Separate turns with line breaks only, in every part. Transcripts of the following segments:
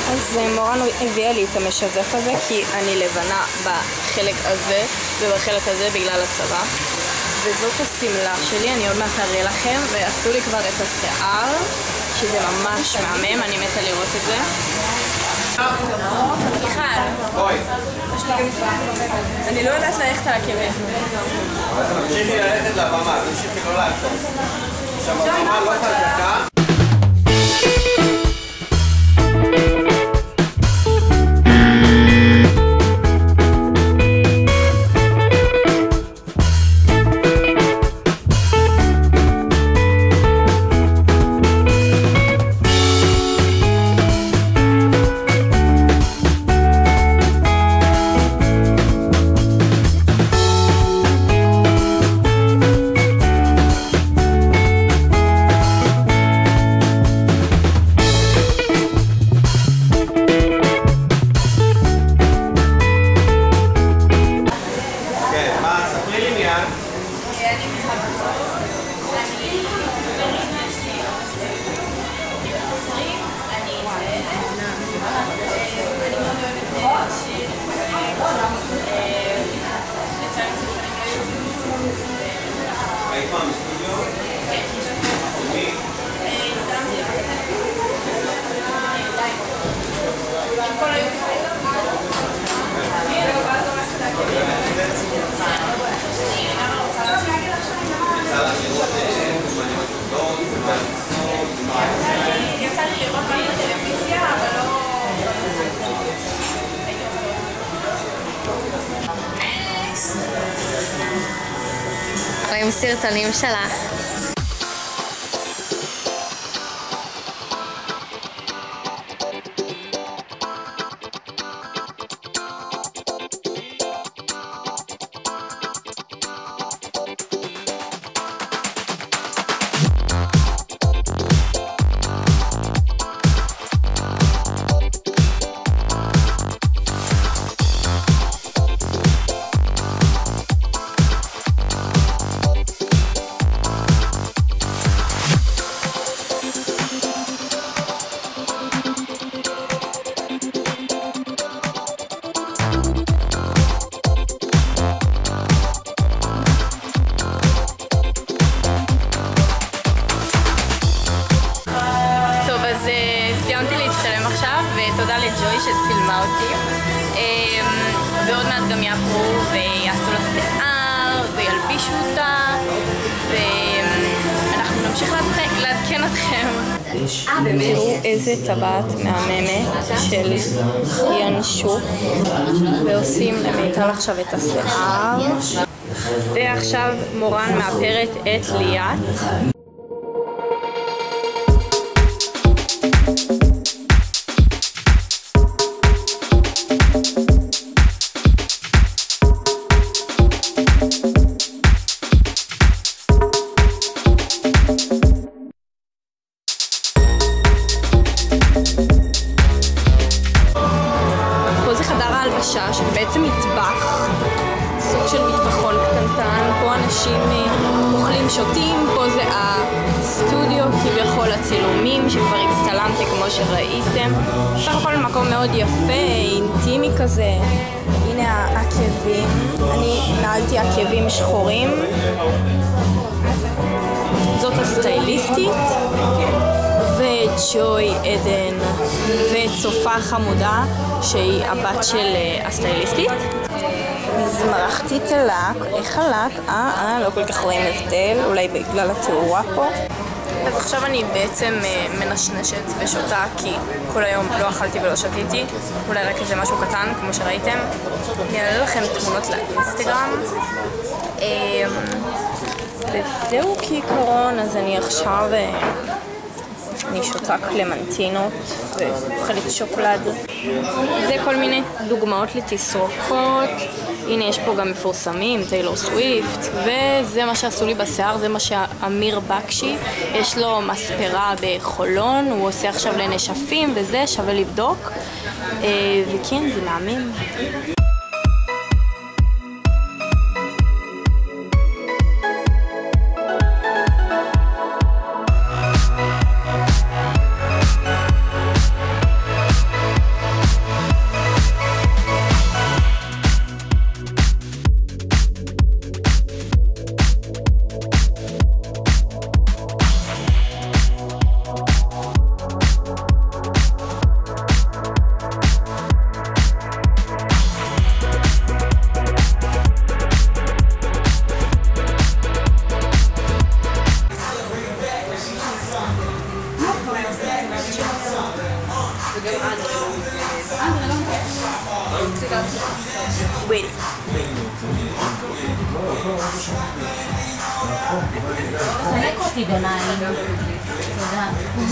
אז מורן הביאה לי את המשזף הזה כי אני לבנה בחלק הזה ובחלק הזה בגלל הצבא, וזאת הסמלה שלי, אני עוד מעט אראה לכם, ועשו לי כבר את השיער שזה ממש מהמם, אני מתה לראות את זה. מיכל, אני לא יודעת ללכת על הכבד.
תמשיכי ללכת לבמה, תמשיכי לא לעצור. עכשיו הבמה לא חזקה.
רואים סרטונים שלה.
סיימתי להצטלם עכשיו, ותודה לג'וי שצילמה אותי, ועוד מעט גם יעברו ויעשו לה שיער וילבישו אותה, ואנחנו נמשיך לעדכן אתכם. תראו איזה טבעת מהממת של ינשוף, ועושים למיטל עכשיו את השיער, ועכשיו מורן מאפרת את ליאת. שזה בעצם מטבח, סוג של מטבחון קטנטן, פה אנשים אוכלים שותים, פה זה הסטודיו כביכול הצילומים שכבר הצטלמתי כמו שראיתם. סך הכל מקום מאוד יפה, אינטימי כזה. הנה העקבים, אני נעלתי עקבים שחורים, זאת הסטייליסטית, וג'וי עדן וצופה חמודה שהיא הבת של הסטייליסטית. מזמרחתי תלק, איך הלק? לא כל כך רואים הבדל, אולי בגלל התאורה פה. אז עכשיו אני בעצם מנשנשת ושותה כי כל היום לא אכלתי ולא שתיתי, אולי רק איזה משהו קטן כמו שראיתם. אני אעלה לכם תמונות לאינסטגרם. וזהו כעיקרון, אז אני עכשיו אני שותה קלמנטינות ואוכלת שוקולד. זה כל מיני דוגמאות לתסרוקות. הנה יש פה גם מפורסמים, טיילור סוויפט, וזה מה שעשו לי בשיער, זה מה שאמיר בקשי, יש לו מספרה בחולון, הוא עושה עכשיו לנשפים וזה שווה לבדוק, וכן זה מהמם.
חלק אותי במים. תודה.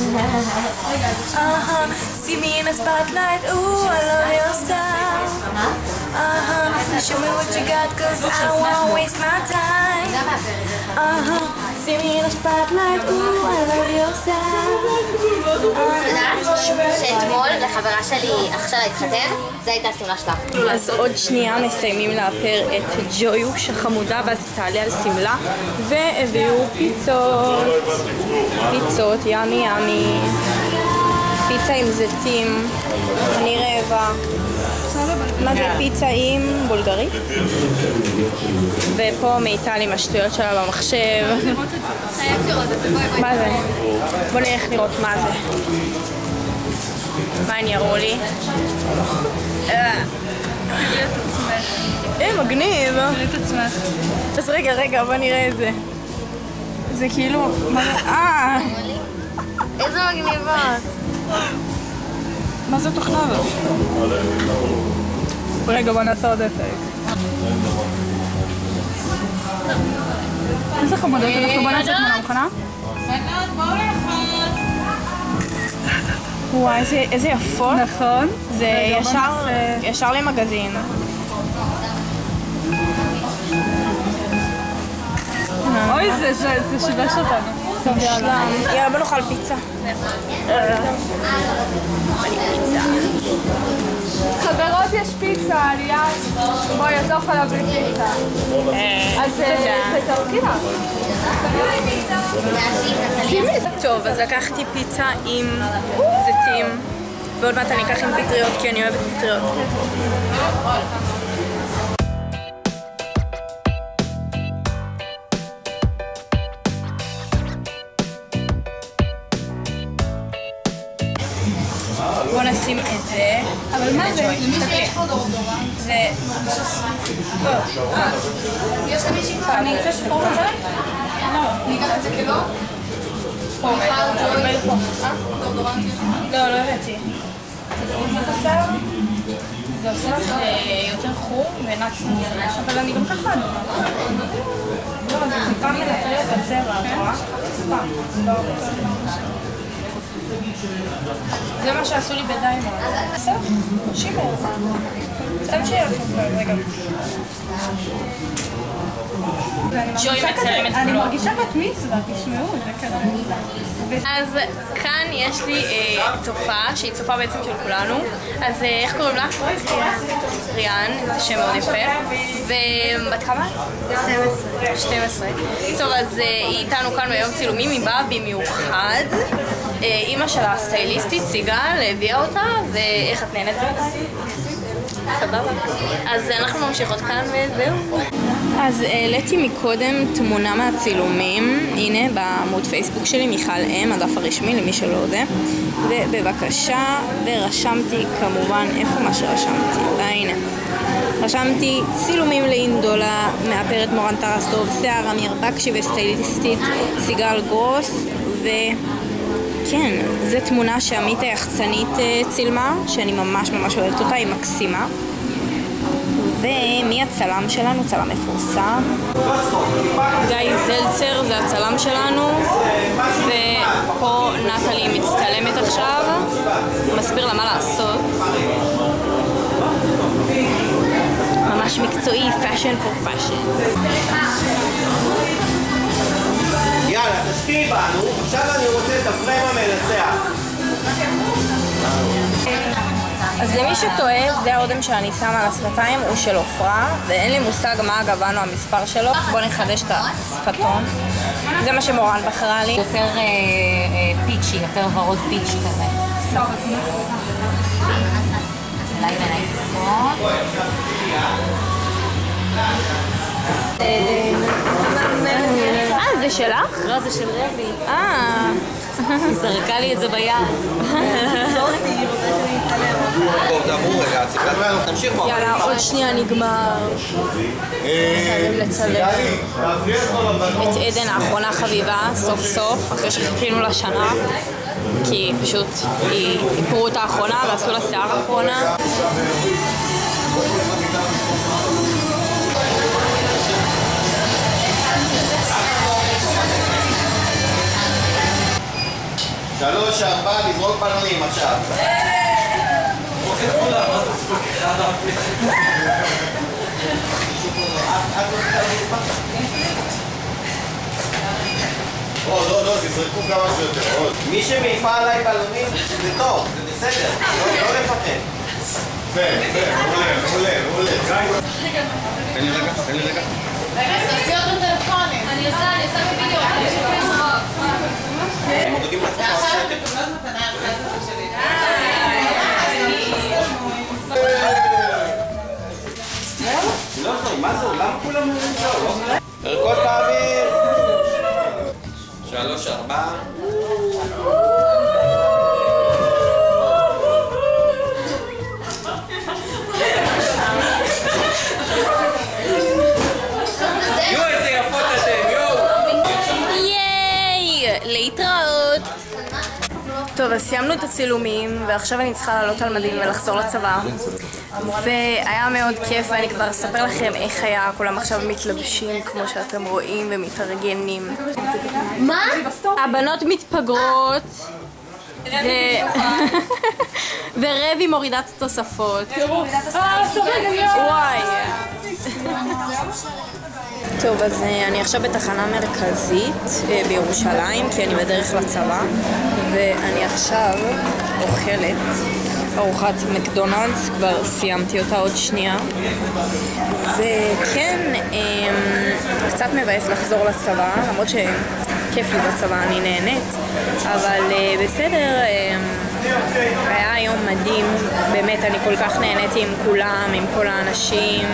See me in the spotlight, ooh, I love your style. Show me what you got, cause I don't wanna waste my time. See me in the spotlight, ooh, I love your style.
שאתמול לחברה שלי עכשיו להתחתן, זו הייתה הסמלה שלה.
אז עוד שנייה מסיימים לאפר את ג'ויוש החמודה, ואז תעלה על סמלה, והביאו פיצות, ימי ימי, פיצה עם זיתים, אני רעבה. מה זה פיצה עם בולגרית? ופה מיטל עם השטויות שלה במחשב. מה זה? בוא נלך לראות מה זה. מה הם יראו לי? מגניב. אז רגע, בוא נראה את זה. זה כאילו...
איזה מגניבות.
מה זה תוכנה הזאת? רגע, בוא נעשה עוד אפק. איזה חמודות, אנחנו בוא נעשה תמונה מוכנה? וואי, איזה יפות. נכון. זה ישר למגזין.
אוי, זה שיבש אותנו.
טוב, יאללה, בוא נאכל פיצה.
חברות, יש פיצה, ליאת. בואי, את לא יכולה בלי פיצה. אז תתרקי לה.
טוב, אז לקחתי פיצה עם זיתים, ועוד מעט אני אקח עם פטריות, כי אני אוהבת פטריות. בוא נשים את זה.
אבל מה זה?
זה... אני אצא שחור את זה?
אני אקח את זה כלא?
פה. לא הבאתי. זה עושה? זה עושה יותר חום ונצנו, אבל אני גם ככה אדומה. לא, זה טיפה מנטרל את הצבע, אתה רואה? טיפה. זה מה שעשו לי בדיימון. בסדר? שימר. סתם שיהיה לכם רגע. ג'וי מצלמת כלום.
אני מרגישה בת מצווה, תשמעו, זה כזה.
אז כאן יש לי צופה, שהיא צופה בעצם של כולנו. אז איך קוראים לה? ריאן, זה שם מאוד יפה. ובת כמה? 12. טוב, אז היא איתנו כאן ביום צילומים, היא באה במיוחד. אימא שלה הסטייליסטית, סיגל, הביאה אותה, ואיך את נהנית אותה? סבבה. אז אנחנו ממשיכות כאן וזהו. אז העליתי מקודם תמונה מהצילומים, הנה בעמוד פייסבוק שלי, מיכל אם, הדף הרשמי למי שלא יודע, ובבקשה, ורשמתי כמובן איפה מה שרשמתי, הנה, רשמתי צילומים לאינדולה, מאפרת מורן טרסוב, שיער אמיר בקשי וסטייליסטית סיגל גרוס, וכן, זו תמונה שעמית היחצנית צילמה, שאני ממש אוהבת אותה, היא מקסימה. ומי הצלם שלנו? צלם מפורסם. גיא זלצר זה הצלם שלנו, ופה נטלי מצטלמת עכשיו, הוא מסביר לה מה לעשות. ממש מקצועי, fashion for fashion.
יאללה, תשקיעי בנו, עכשיו אני רוצה את הפריים המנצח.
אז למי שטועה, זה האודם שאני שמה על השפתיים, הוא של עופרה, ואין לי מושג מה הגוון או המספר שלו. בואו נחדש את השפתון. זה מה שמורן בחרה לי.
יותר פיצ'י, יותר ורוד פיץ' כזה. אז אולי בעיניי תפות.
זה שלך?
לא, זה של רבי. היא זרקה לי את זה ביד.
טוב, דברו רגע, תמשיך פה.
יאללה, עוד שנייה נגמר. חייבים לצלם את עדן האחרונה חביבה, סוף סוף, אחרי שחיכינו לשנה. כי פשוט היא פרוט האחרונה ועשו לה שיער האחרונה.
שלוש, ארבע, לזרוק בלונים עכשיו. לא, תזרקו כמה שיותר. מי שמעיפה עליי בלונים זה טוב, זה בסדר, לא לפחד. מעולה. תן לי רגע.
רגע, תעשי אותם טלפונים. אני עושה בווידאו.
מה זה? למה כולם אומרים שלו? ערכות באוויר! 3, 4 יואו, איזה יפות אתם, יואו!
ייי! להתראות! טוב, אז סיימנו את הצילומים, ועכשיו אני צריכה לעלות על מדים ולחזור לצבא. והיה מאוד כיף, ואני כבר אספר לכם איך היה, כולם עכשיו מתלבשים כמו שאתם רואים ומתארגנים.
מה?
הבנות מתפגרות, ורבי מורידה את התוספות. וואי. טוב, אז אני עכשיו בתחנה מרכזית בירושלים, כי אני בדרך לצבא, ואני עכשיו אוכלת ארוחת מקדונלדס, כבר סיימתי אותה עוד שנייה. וכן, קצת מבאס לחזור לצבא, למרות שכיף לי בצבא, אני נהנית, אבל בסדר, היה יום מדהים, באמת אני כל כך נהניתי עם כולם, עם כל האנשים,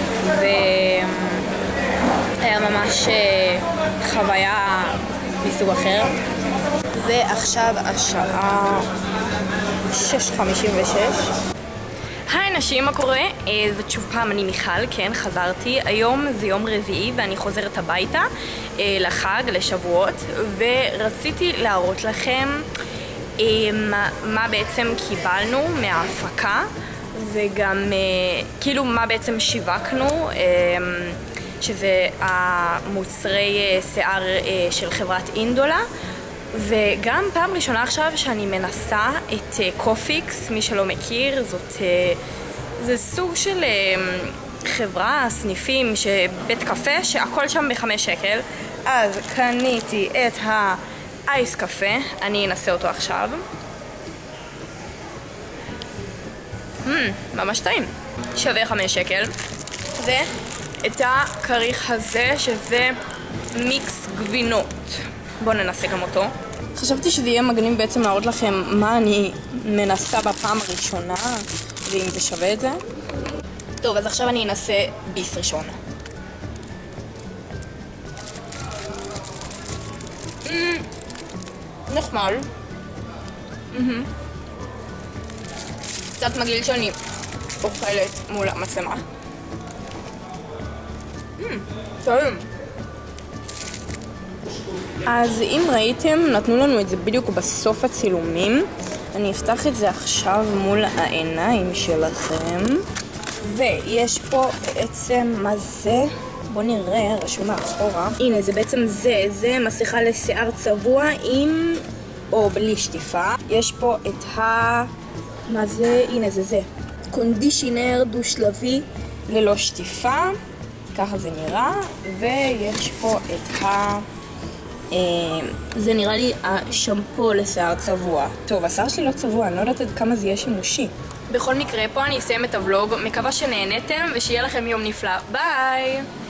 היה ממש חוויה מסוג אחר. ועכשיו השעה 6:56. היי נשים, מה קורה? זאת שוב פעם אני מיכל, כן, חזרתי. היום זה יום רביעי ואני חוזרת הביתה לחג, לשבועות, ורציתי להראות לכם מה בעצם קיבלנו מההפקה, וגם כאילו מה בעצם שיווקנו, שזה המוצרי שיער של חברת אינדולה. וגם פעם ראשונה עכשיו שאני מנסה את קופיקס, מי שלא מכיר, זה סוג של חברה, סניפים, בית קפה, שהכל שם ב5 שקל. אז קניתי את האייס קפה, אני אנסה אותו עכשיו. ממש טעים. שווה 5 שקל. ואת הכריך הזה, שזה מיקס גבינות. בואו ננסה גם אותו. חשבתי שזה יהיה מגניב בעצם להראות לכם מה אני מנסה בפעם הראשונה, ואם זה שווה את זה. טוב, אז עכשיו אני אנסה ביס ראשון. נחמד. קצת מגעיל שאני אוכלת מול המצלמה. טעים. אז אם ראיתם, נתנו לנו את זה בדיוק בסוף הצילומים. אני אפתח את זה עכשיו מול העיניים שלכם. ויש פה בעצם, מה זה? בואו נראה, רשום מאחורה. הנה, זה בעצם זה מסכה לשיער צבוע עם או בלי שטיפה. יש פה את מה זה? הנה, זה. קונדישנר דו-שלבי ללא שטיפה. ככה זה נראה. ויש פה את זה נראה לי השמפו לשיער צבוע. טוב, השיער שלי לא צבוע, אני לא יודעת עד כמה זה יהיה שימושי. בכל מקרה, פה אני אסיים את הוולוג. מקווה שנהנתם ושיהיה לכם יום נפלא. ביי!